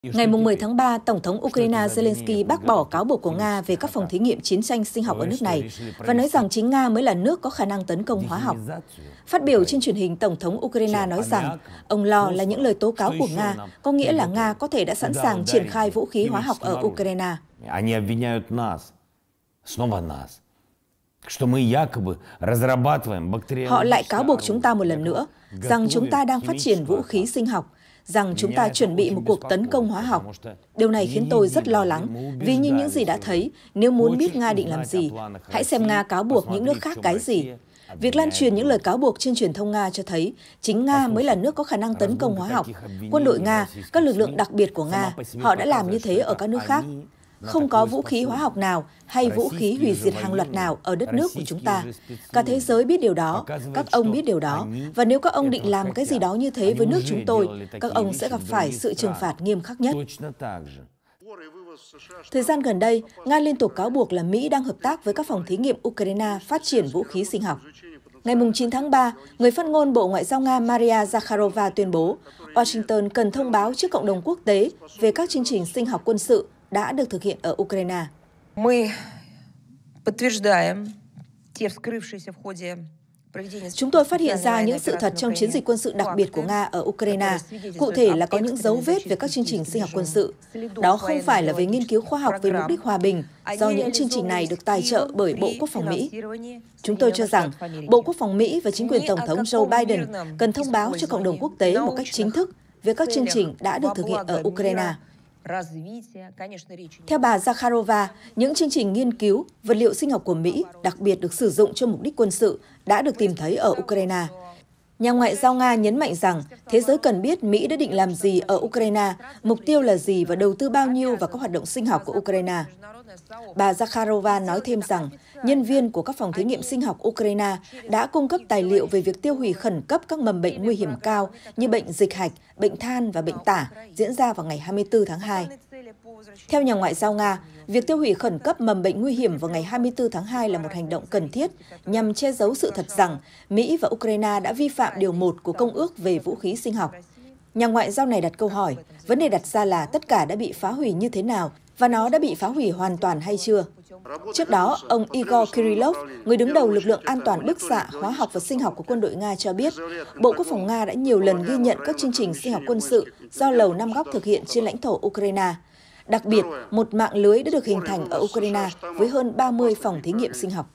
Ngày 10 tháng 3, Tổng thống Ukraine Zelensky bác bỏ cáo buộc của Nga về các phòng thí nghiệm chiến tranh sinh học ở nước này và nói rằng chính Nga mới là nước có khả năng tấn công hóa học. Phát biểu trên truyền hình, Tổng thống Ukraine nói rằng ông lo là những lời tố cáo của Nga, có nghĩa là Nga có thể đã sẵn sàng triển khai vũ khí hóa học ở Ukraine. Họ lại cáo buộc chúng ta một lần nữa rằng chúng ta đang phát triển vũ khí sinh học, rằng chúng ta chuẩn bị một cuộc tấn công hóa học. Điều này khiến tôi rất lo lắng, vì như những gì đã thấy, nếu muốn biết Nga định làm gì, hãy xem Nga cáo buộc những nước khác cái gì. Việc lan truyền những lời cáo buộc trên truyền thông Nga cho thấy chính Nga mới là nước có khả năng tấn công hóa học. Quân đội Nga, các lực lượng đặc biệt của Nga, họ đã làm như thế ở các nước khác. Không có vũ khí hóa học nào hay vũ khí hủy diệt hàng loạt nào ở đất nước của chúng ta. Cả thế giới biết điều đó, các ông biết điều đó. Và nếu các ông định làm cái gì đó như thế với nước chúng tôi, các ông sẽ gặp phải sự trừng phạt nghiêm khắc nhất. Thời gian gần đây, Nga liên tục cáo buộc là Mỹ đang hợp tác với các phòng thí nghiệm Ukraine phát triển vũ khí sinh học. Ngày 9 tháng 3, người phát ngôn Bộ Ngoại giao Nga Maria Zakharova tuyên bố Washington cần thông báo trước cộng đồng quốc tế về các chương trình sinh học quân sự đã được thực hiện ở Ukraine. Chúng tôi phát hiện ra những sự thật trong chiến dịch quân sự đặc biệt của Nga ở Ukraine, cụ thể là có những dấu vết về các chương trình sinh học quân sự. Đó không phải là về nghiên cứu khoa học về mục đích hòa bình, do những chương trình này được tài trợ bởi Bộ Quốc phòng Mỹ. Chúng tôi cho rằng Bộ Quốc phòng Mỹ và chính quyền Tổng thống Joe Biden cần thông báo cho cộng đồng quốc tế một cách chính thức về các chương trình đã được thực hiện ở Ukraine. Theo bà Zakharova, những chương trình nghiên cứu, vật liệu sinh học của Mỹ đặc biệt được sử dụng cho mục đích quân sự đã được tìm thấy ở Ukraine. Nhà ngoại giao Nga nhấn mạnh rằng thế giới cần biết Mỹ đã định làm gì ở Ukraine, mục tiêu là gì và đầu tư bao nhiêu vào các hoạt động sinh học của Ukraine. Bà Zakharova nói thêm rằng nhân viên của các phòng thí nghiệm sinh học Ukraine đã cung cấp tài liệu về việc tiêu hủy khẩn cấp các mầm bệnh nguy hiểm cao như bệnh dịch hạch, bệnh than và bệnh tả diễn ra vào ngày 24 tháng 2. Theo nhà ngoại giao Nga, việc tiêu hủy khẩn cấp mầm bệnh nguy hiểm vào ngày 24 tháng 2 là một hành động cần thiết nhằm che giấu sự thật rằng Mỹ và Ukraine đã vi phạm Điều 1 của Công ước về vũ khí sinh học. Nhà ngoại giao này đặt câu hỏi, vấn đề đặt ra là tất cả đã bị phá hủy như thế nào và nó đã bị phá hủy hoàn toàn hay chưa? Trước đó, ông Igor Kirillov, người đứng đầu lực lượng an toàn bức xạ, hóa học và sinh học của quân đội Nga cho biết, Bộ Quốc phòng Nga đã nhiều lần ghi nhận các chương trình sinh học quân sự do Lầu Năm Góc thực hiện trên lãnh thổ Ukraine. Đặc biệt, một mạng lưới đã được hình thành ở Ukraine với hơn 30 phòng thí nghiệm sinh học.